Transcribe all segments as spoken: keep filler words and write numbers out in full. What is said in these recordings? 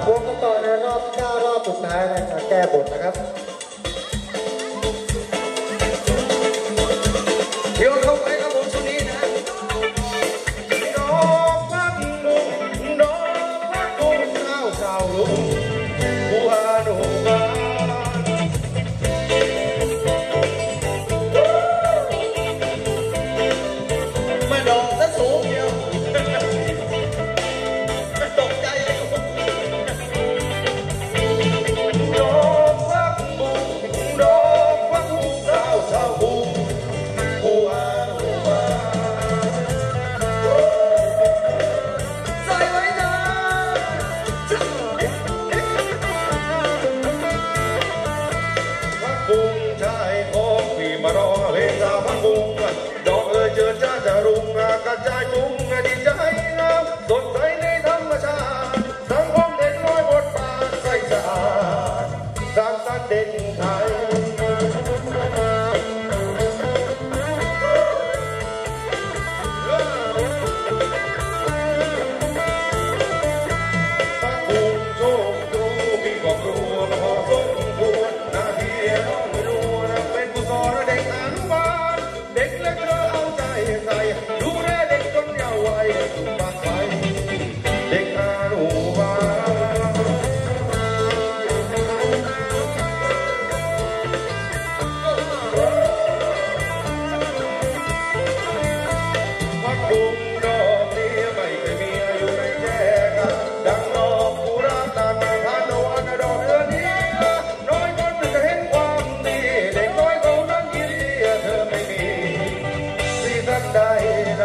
วงกันต่อในรอบเก้ารอบสุดท้ายในการแก้บทนะครับเดี๋ยวเข้าไปครับผมชุดนี้นะดอกพักบุ้งดอกพักบุ้งเจ้าเจ้าลุงผู้อานุบาลมาดอกซะสูงเดียวตกใจเลยดอกพักบุ้งดอกพักบุ้งเจ้าเจ้าบุ้งผู้อานุบาลใส่ไว้นะพักบุ้งชายของพี่มาร้องเพลงสาวพักบุ้งดอกเอ๋ยเจอจ้าจะรุ่งกระจายจุงดีใจงามสดใสในธรรมชาติสังคมเด็กน้อยบทบาทใส่สะอาดสร้างสรรค์เด็กไทยพักบุ้งโชคดูมีความรู้พอสมควรหน้าที่น้องไม่รู้นะเป็นกุศลเด็กอนุบาลเด็กเล็กเธอเอาใจใส่ดูแลเด็กจนเยาว์วัยสุขภาพไปเด็กอนุบาลพักบุ้งดอกนี้ไม่เคยมีอายุในแก่กันดังดอกกุหลาบตามมาผ่านวันดอกเดือนนี้น้อยคนจะเห็นความดีเด็กน้อยเขานั้นยินดีเธอไม่มีสีสันใดใด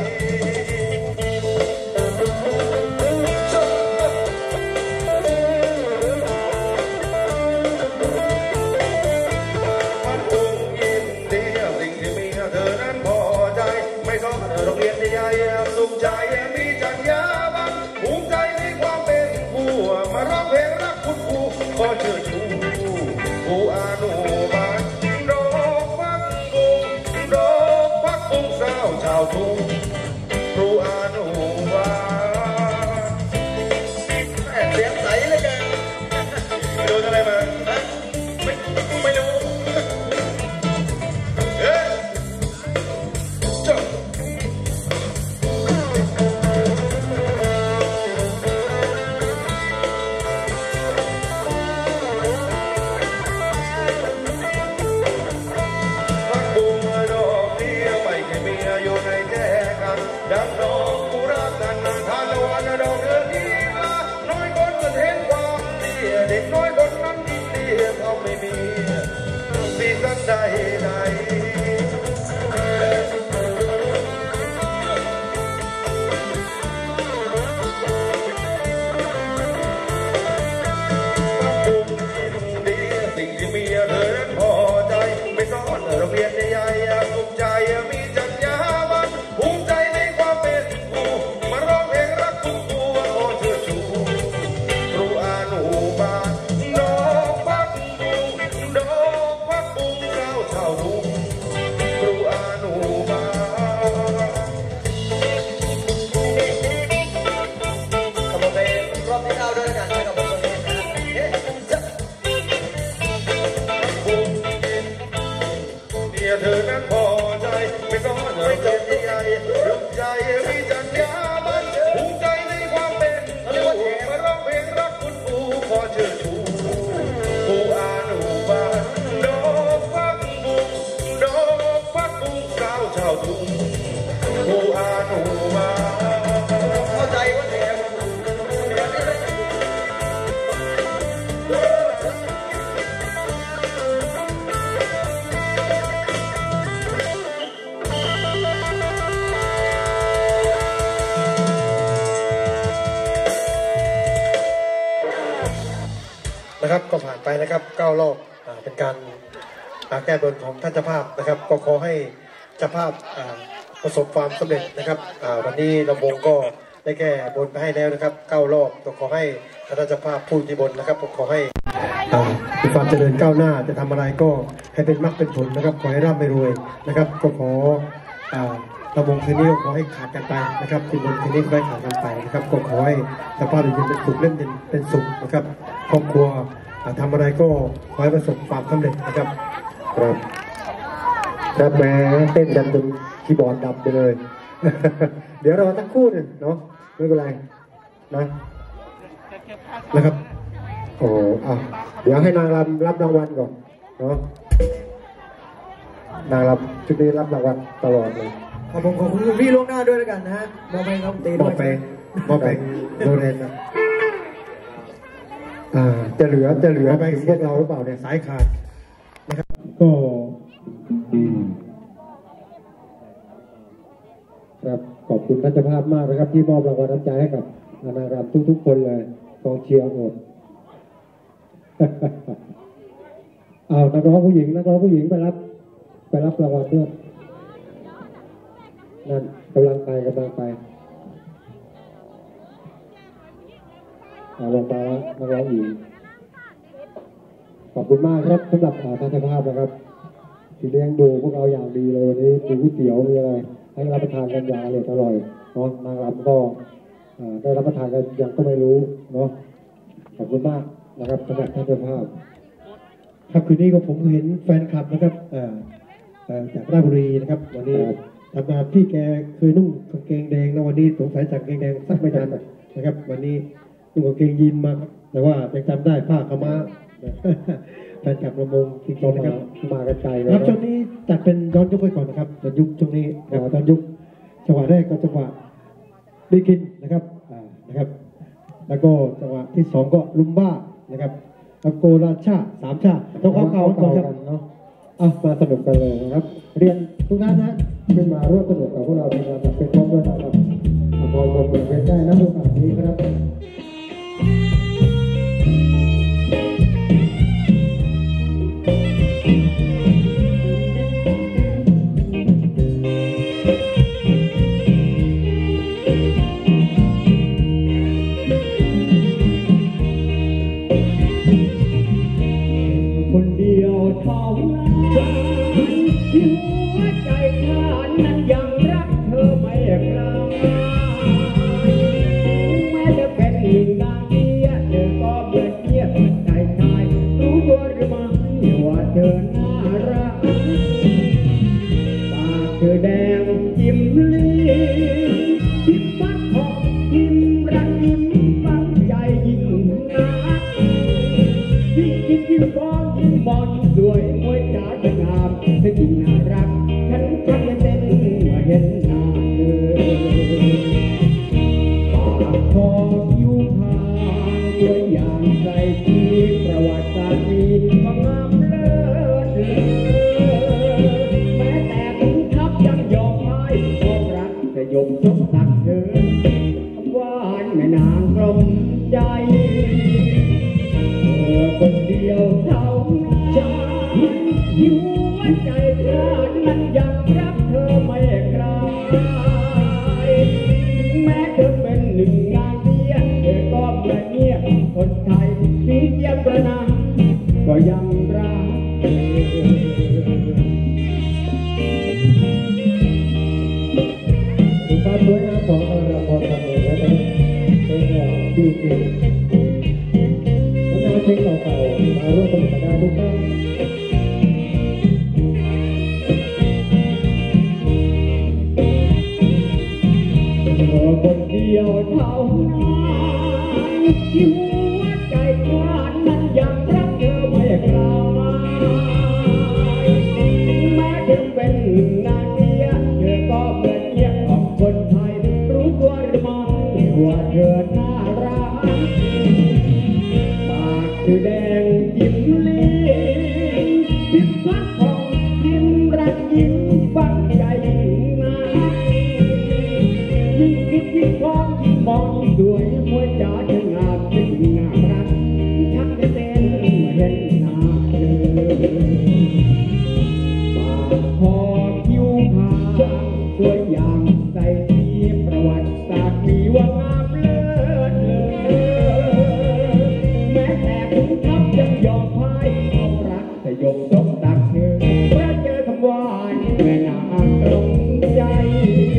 พักบุ้งยินดีสิ่งที่มีเธอนั้นพอใจไม่ต้องโรงเรียนใหญ่ๆสุขใจมีจรรยาบรรณภูมิใจในความเป็นผู้มาร้องเพลงรักคุณครูก็เชิดชูผู้อนุบาลดอกพักบุ้งดอกพักบุ้งสาวชาวทุ่งครูอนุบาลเสียงใสเลยแกโดนอะไรมาไม่ไม่รู้เฮ้ยจบพักบุ้งดอกนี้ไม่เคยมีอายุในแก่กันดังดอกกุหลาบนั้นทานวันดอกเดือนนี้น้อยคนจะเห็นความดีเด็กน้อยคนนั้นยินดีเขาไม่มีสีสันใดใดดีสิ่งที่มีเธอนั้นพอใจไม่สอนโรงเรียนใหญ่ๆสุขใจมีจรรยาบรรณภูมิใจในความเป็นผู้มาร้องเพลงรักคุณครูขอเชิดชูครูอนุบาลดอกพักบุ้งดอกพักบุ้งเจ้าชาวทุ่งครูอนุบาลขบวนเพลงรอบที่เก้าด้วยกันนะครับขบวนเพลงนะเฮ้ยจะบุ้งเมียเธอนั้นพอใจไม่ต้องเอ่ยเจ็บใหญ่รูปใจมีจรรยาบรรณภูมิใจในความเป็นผู้มาร้องเพลงรักคุณครูขอเชิดชูครูอนุบาลดอกพักบุ้งดอกพักบุ้งสาวชาวทุ่งครูอนุบาลเข้าใจว่าแถมนะครับก็ผ่านไปนะครับเก้ารอบเป็นการแก้บนของท่านเจ้าภาพนะครับก็ขอให้เจ้าภาพประสบความสำเร็จนะครับวันนี้ลำวงก็ได้แก้บนไปให้แล้วนะครับเก้ารอบก็ขอให้ท่านเจ้าภาพผู้ที่บนนะครับก็ขอให้มีความเจริญก้าวหน้าจะทำอะไรก็ให้เป็นมรรคเป็นผลนะครับขอให้ร่ำให้รวยนะครับก็ขอตะวงคืนนี้ก็ขอให้ขาดกันไปนะครับทีมบนคืนนี้ก็ให้ขาดกันไปนะครับก็ขอให้สภาพเป็นเป็นสุขเล่นเป็นเป็นสุขนะครับครอบครัวทำอะไรก็ขอให้ประสบความสำเร็จนะครับครับครับแม้เต้นกันจนคีย์บอร์ดดับไปเลย เดี๋ยวเราตั้งคู่หนึ่งเนาะไม่เป็นไรนะนะครับโอ้อ่ะเดี๋ยวให้นางรำรับรางวัลก่อนเนาะนางรำชุดนี้รับรางวัลตลอดเลยขอบคุณขอบคุณพี่ล่วงหน้าด้วยแล้วกันนะฮะมอบไปน้องตีด้วยมอบไปมอบไปโดเรนนะอ่าจะเหลือจะเหลือไปถึงพวกเราหรือเปล่าเนี่ยสายขาดนะครับก็ครับขอบคุณท่านเจ้าภาพมากนะครับที่มอบรางวัลน้ำใจให้กับนางรำทุกๆคนเลยกองเชียร์โอดเอานักร้องผู้หญิงนักร้องผู้หญิงไปรับไปรับรางวัลด้วยนั่นกำลังไปกำลังไปเอาลงไปแล้วนักร้องหญิงขอบคุณมากครับสำหรับท่านเจ้าภาพนะครับที่เลี้ยงดูพวกเราอย่างดีเลยวันนี้มีก๋วยเตี๋ยวมีอะไรให้รับประทานกันอย่างอร่อยอร่อยเนาะนางรำก็ได้รับประทานกันยังก็ไม่รู้เนาะขอบคุณมากนะครับสำหรับท่านเจ้าภาพครับคืนนี้ก็ผมเห็นแฟนคลับนะครับจากราชบุรีนะครับวันนี้ทำงานพี่แกเคยนุ่งกางเกงแดงแล้ววันนี้สงสัยจากกางเกงแดงสักไม่ทันนะครับวันนี้นุ่งกางเกงยีนมาแต่ว่ายังจำได้ผ้าขม้าแฟนคลับระมงจริงๆนะครับมากันไกลเลยครับช่วงนี้จัดเป็นย้อนยุคไปก่อนนะครับย้อนยุคช่วงนี้ย้อนยุคจังหวะแรกก็จังหวะดีกินนะครับนะครับแล้วก็จังหวะที่สองก็ลุมบ้านะครับแล้วโกราชาสามชาต้องเข้าเข้ากันเนาะเอามาสนุกกันเลยนะครับเรียนทุกท่านนะขึ้นมาร่วมสนุกกับพวกเราเป็นการเป็นพร้อมด้วยนะครับพอลงเป็นได้นะโอกาสนี้ครับคนเดียวเท่านั้นที่หัวใจฉันนั้นยังรักเธอไม่กล้าแม้จะเป็นหนึ่งนางเดียเธอก็เบื่อเทียบใจชายรู้ตัวหรือไม่ว่าเธอน่ารักปากเธอแดงยิ้มลิ้นยิ้มฟัดออกยิ้มรักยิ้มฟังใจยิ่งนักยิ่งคิดยิ่งฟ้องยิ่งมองยิ่งสวยมวยจ๋าจะงามเธอยิ่งน่ารักฉันชักจะเต้นเมื่อเห็นหน้าเธอปากคอคิ้วพางตัวอย่างใส่ที่ประวัติศาสตร์มีความงามเลิศเลอแม้แต่ถึงทัพยังยอมให้ความรักจะยมยกตักเธอหวานแม่นางกลมใจคนเดียวเท่านั้นที่หัวใจฉันนั้นยังรักเธอไม่กล้าแม้เธอเป็นหนึ่งงานเดียเธอก็เบื่อเงียบคนไทยที่เยียบประนามก็ยังรักเธอสุภาพสวยงามของนางรำพรทำเองและเป็นของดีจริงเพลงเก่าๆมาร่วมสนุกกันได้ทุกท่านคนเดียวเท่านั้นที่หัวใจฉันนั้นยังรักเธอไม่กล้าแม้เธอเป็นนางเดียเธอก็เบื่อเทียบของคนไทยรู้ตัวหรือไม่ว่าเธอน่ารักปากเธอแดงยิ้มลิ้นยิ้มฟักของยิ้มรักยิ้มฟังใจนักยิ่งคิดยิ่งฟ้องยิ่งมองยิ่งสวยมวยจ๋าจะงามจะยิ่งน่ารักชักจะเต้นเมื่อเห็นหน้าเธอปากคอคิ้วพางตัวอย่างใส่ที่ประวัติศาสตร์มีว่างามเลิศเลอแม้แต่คุณทัพยังยอมพ่ายความรักแต่ยกตกตักเธอเพราะเจอคำว่าแม่นางตรงใจ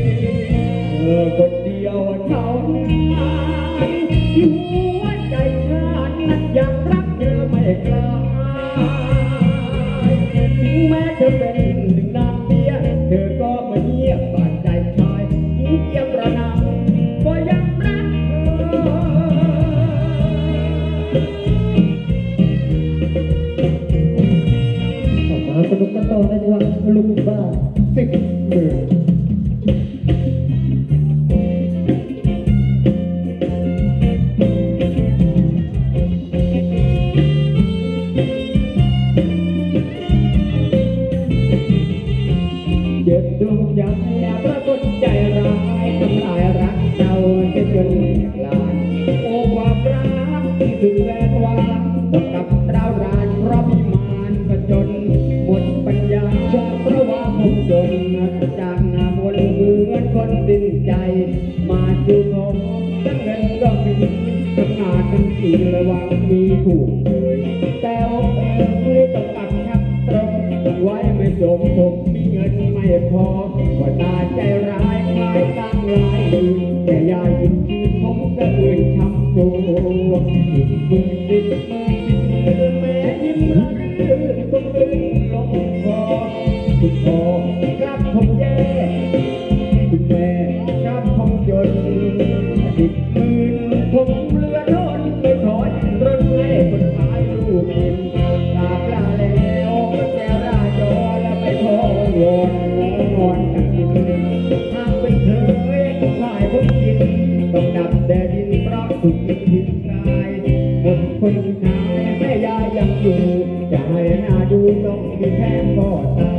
ดีระวังมีถูกเลยแต่ว่าเออไม่ต้องกัดชักตรงไว้ไม่จมผมมีเงินไม่พอว่าตาใจร้ายคลายตั้งร้ายดีแต่ยายินที่ผมจะอื่นช้ำตัวติดมือติดมือติดมือแม่ยิ้มระรื่นต้องลื่นลงคอคุณพ่อครับผมแย่คุณแม่ครับผมจนติดมือผมเรือโดนไปถอนรถเล่คนพายลูกกินตาปลาแล้วแก้วราจอแล้วไปขอวอนวอนกันกินทางเป็นเธอเองขายผมกินต้องดับแดดดินเพราะถูกกินทิพย์กายหมดคนขายแม่ยายยังอยู่จะให้หน้าดูต้องมีแทงพ่อตา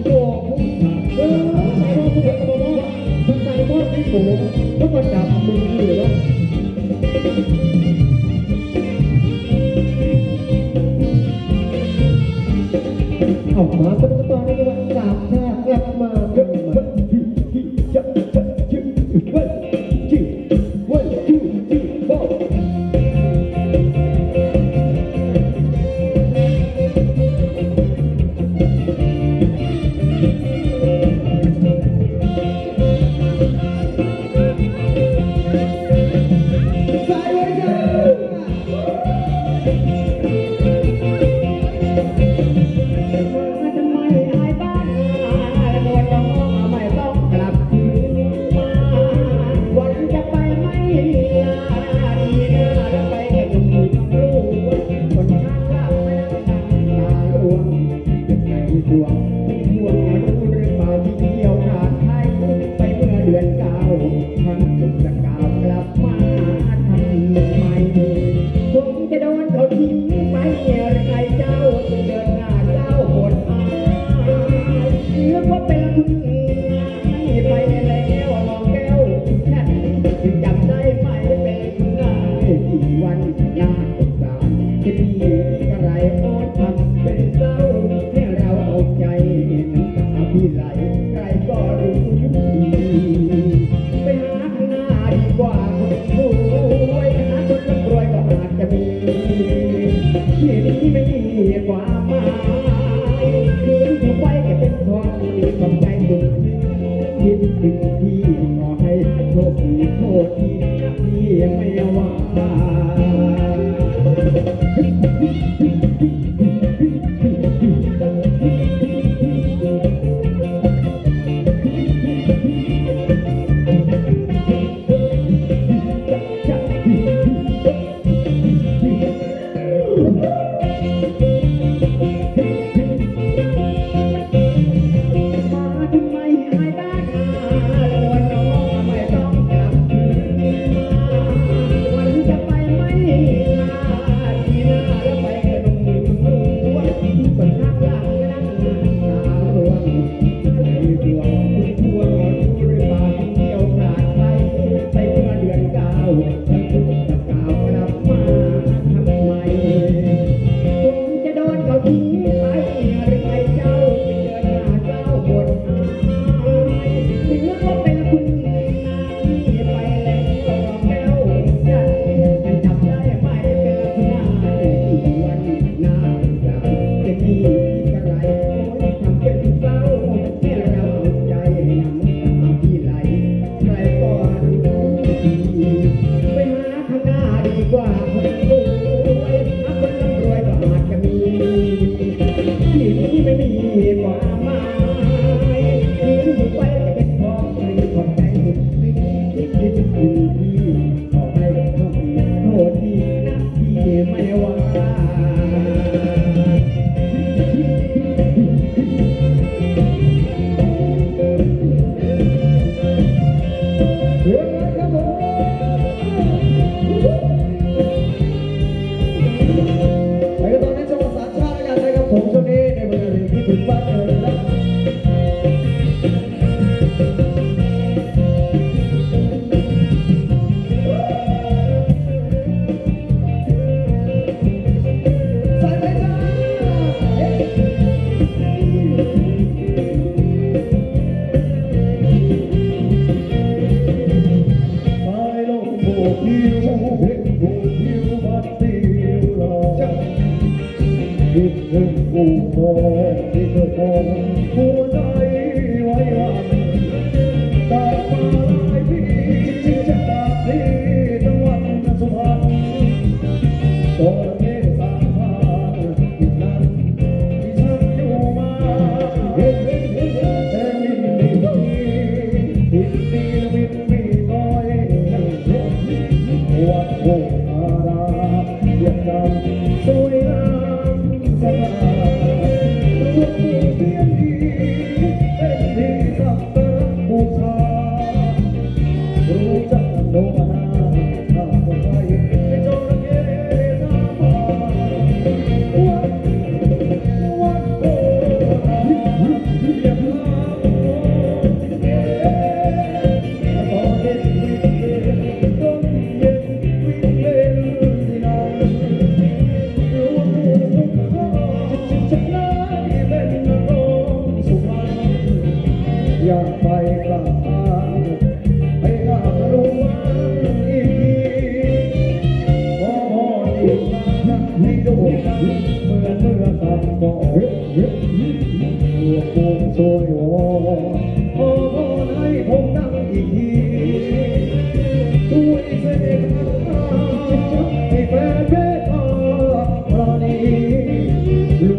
ก็จับมือคิดถึงพี่ขอให้โชคดีโชคดีนะพี่ไม่ว่า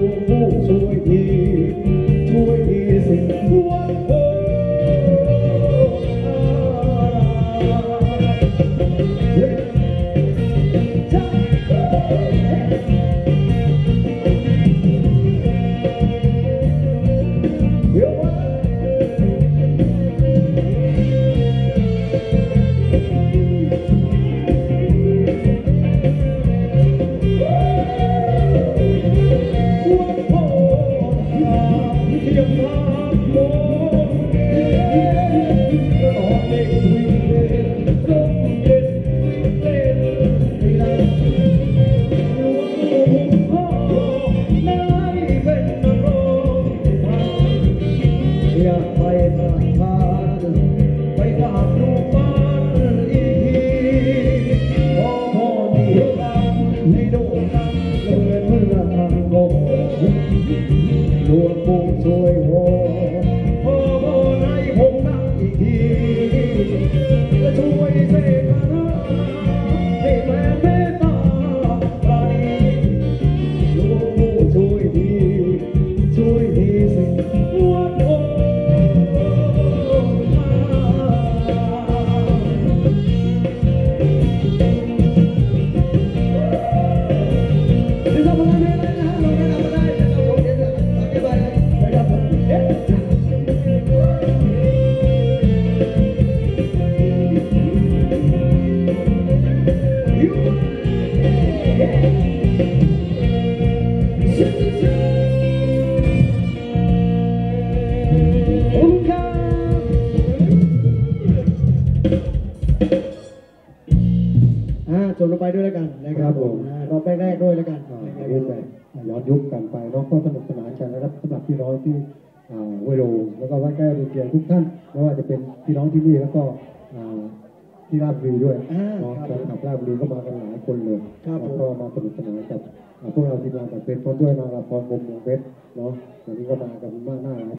ช่วยทีสิ่งทั่วโลกด้วยแล้วกันนะคครัรับบผมอ่ารอบแรกๆด้วยแล้วกันอ่านะคเรียนรับไปย้อนยุคกันไปเนาะก็สนุกสนานกันนะครับสำหรับพี่น้องที่อ่าเวโรแล้วก็วัดแก้วดีเกียรทุกท่านไม่ว่าจะเป็นพี่น้องที่นี่แล้วก็อ่าที่ราชบุรีด้วยอ่าเนาะครับแฟนคลับราชบุรีก็มากันหลายคนเลยครับแล้วผมก็มาสนุกสนานกับอ่าพวกเราทีมงานจากเป็นพร้อมด้วยนางละครมุมเมืองเพชรเนาะวันนี้ก็มากันมากหน้าหลาย